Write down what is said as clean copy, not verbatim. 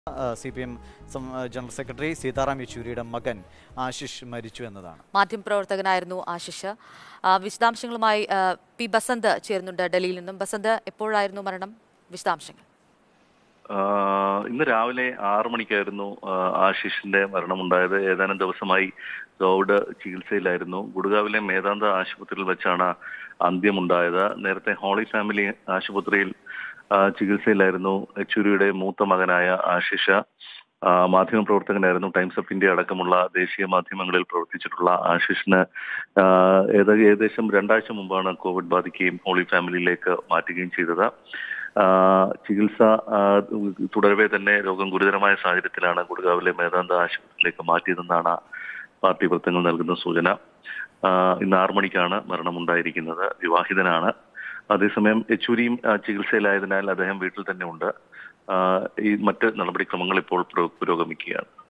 CPM general secretary Sitaram യെച്ചൂരിയുടെ മകൻ ആശിഷ് മരിച്ചു എന്നതാണ്. മാധ്യമപ്രവർത്തകനായിരുന്നു ആശിഷ്. വിശദാംശങ്ങളുമായി പി ബസന്ത് ചേരുന്നുണ്ട് ഡൽഹിയിൽ നിന്നും. ബസന്ത്, എപ്പോഴായിരുന്നു മരണം? വിശദാംശങ്ങൾ. ഇന്ന് രാവിലെ 6 മണിക്കായിരുന്നു ആശിഷിന്റെ മരണമുണ്ടായത്. ഏതാനും ദിവസമായി കോവിഡ് ചികിത്സയിലായിരുന്നു. ഗുഡ്ഗാവിലെ മേദാന്ത ആശുപത്രിയിൽ വെച്ചാണ് അന്ത്യമുണ്ടായത്. നേരത്തെ ഹോളി ഫാമിലി ആശുപത്രിയിൽ ചികിത്സയിലായിരുന്നു യെച്ചൂരിയുടെ മൂത്ത മകനായ ആശിഷ്. മാധ്യമപ്രവർത്തകനായിരുന്നു. ടൈംസ് ഓഫ് ഇന്ത്യ അടക്കമുള്ള ദേശീയ മാധ്യമങ്ങളിൽ പ്രവർത്തിച്ചിട്ടുള്ള ആശിഷിന് ഏകദേശം 2 ആഴ്ച മുമ്പാണ് കോവിഡ് ബാധിക്കുകയും ഹോളി ഫാമിലിയിലേക്ക് മാറ്റുകയും ചെയ്തത്. ചികിത്സ തുടരവേ തന്നെ രോഗം ഗുരുതരമായ സാഹചര്യത്തിലാണ് ഗുഡ്ഗാവിലെ മേദാന്ത ആശുപത്രിയിലേക്ക് മാറ്റിയതെന്നാണ് പാർട്ടി വൃത്തങ്ങൾ നൽകുന്ന സൂചന. ഇന്ന് 6 മണിക്കാണ് മരണമുണ്ടായിരിക്കുന്നത്. വിവാഹിതനാണ്. അതേസമയം യെച്ചൂരിയും ചികിത്സയിലായതിനാൽ അദ്ദേഹം വീട്ടിൽ തന്നെ ഉണ്ട്. ഈ മറ്റ് നടപടിക്രമങ്ങൾ ഇപ്പോൾ പുരോഗമിക്കുകയാണ്.